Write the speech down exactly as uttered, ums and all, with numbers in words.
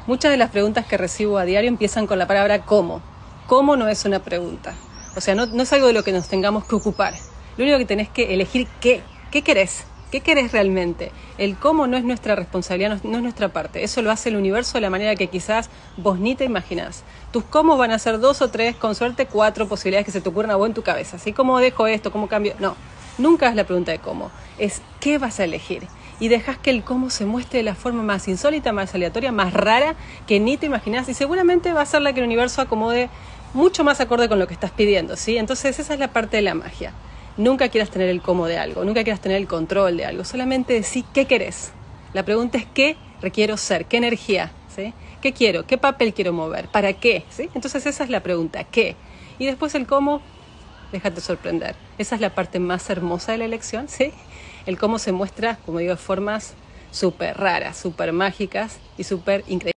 Muchas de las preguntas que recibo a diario empiezan con la palabra ¿cómo? ¿Cómo no es una pregunta? O sea, no, no es algo de lo que nos tengamos que ocupar. Lo único que tenés que elegir qué. ¿Qué querés? ¿Qué querés realmente? El cómo no es nuestra responsabilidad, no es nuestra parte. Eso lo hace el universo de la manera que quizás vos ni te imaginás. Tus cómo van a ser dos o tres, con suerte cuatro posibilidades que se te ocurran a vos en tu cabeza. ¿Sí? ¿Cómo dejo esto? ¿Cómo cambio? No, nunca es la pregunta de cómo. Es qué vas a elegir. Y dejás que el cómo se muestre de la forma más insólita, más aleatoria, más rara, que ni te imaginás. Y seguramente va a ser la que el universo acomode mucho más acorde con lo que estás pidiendo, ¿sí? Entonces esa es la parte de la magia. Nunca quieras tener el cómo de algo, nunca quieras tener el control de algo. Solamente decir qué querés. La pregunta es qué requiero ser, qué energía, ¿sí? ¿Qué quiero? ¿Qué papel quiero mover? ¿Para qué? ¿Sí? Entonces esa es la pregunta, ¿qué? Y después el cómo, déjate sorprender. Esa es la parte más hermosa de la elección, ¿sí? El cómo se muestra, como digo, de formas súper raras, súper mágicas y súper increíbles.